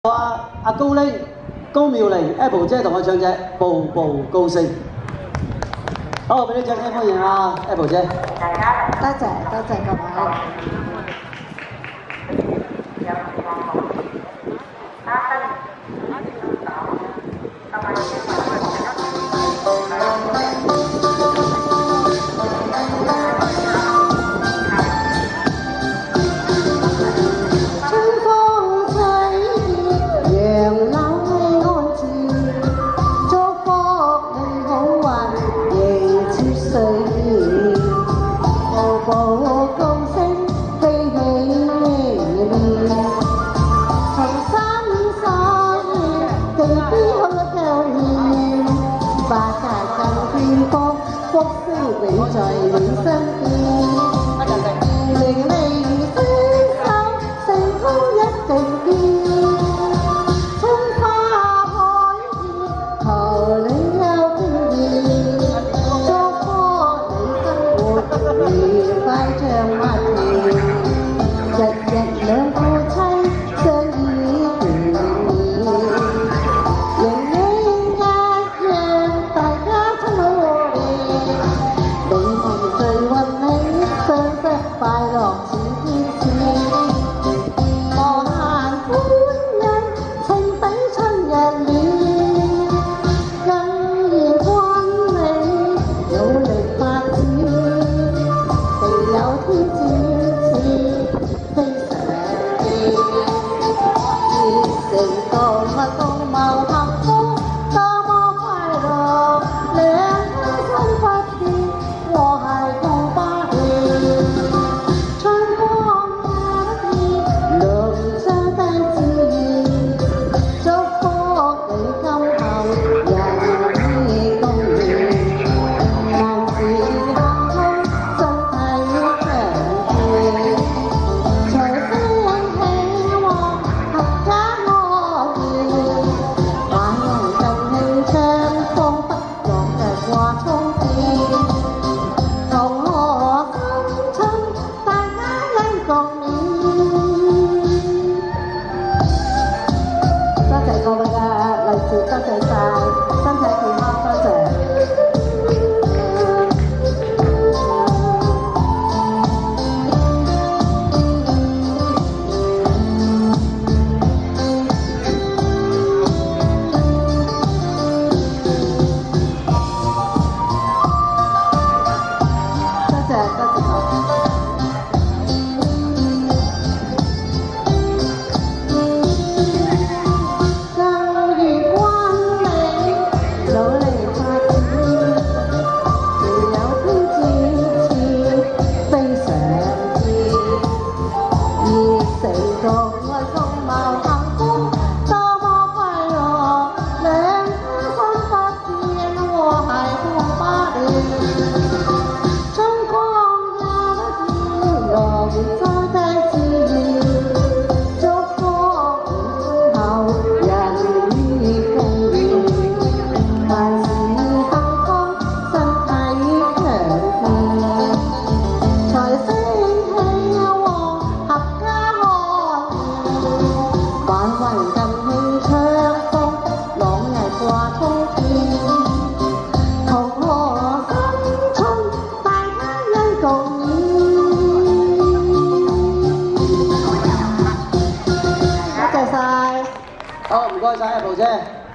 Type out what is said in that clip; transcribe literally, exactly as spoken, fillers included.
阿阿高玲、高妙玲、Apple 姐同我唱隻《步步高升》。好，俾啲掌聲歡迎啊 Apple 姐。 多謝多謝各位。你在你身邊，令你雙手成功一定見，春花海熱，求你有經驗，祝福你生活愉快像蜜甜，日日兩夫妻相依甜蜜，盈盈一樣大家親好和諧。最溫馨，相識快樂似天使，無限歡欣，情比春日暖，更現溫美，努力發展，地有天展翅，飛上天，熱誠共蜜共謀幸福，多麼快樂，兩家親發現。和諧共把氣，春光也熱，龍相低自然，祝福你今後人意共圓，萬事幸福，身體強健，財星興旺，合家和諧，萬人更興昌，方得浪日掛衝天。同賀新春，大家欣共勉。多謝各位嘅利是，多謝晒，身體健康，多謝。 好，唔該晒 Apple 姐。